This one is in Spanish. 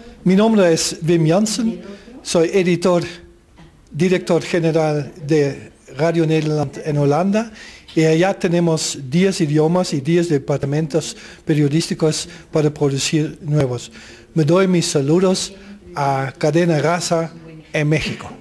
Mi nombre es Wim Jansen, soy director general de Radio Nederland en Holanda y allá tenemos 10 idiomas y 10 departamentos periodísticos para producir nuevos. Me doy mis saludos a Cadena Raza en México.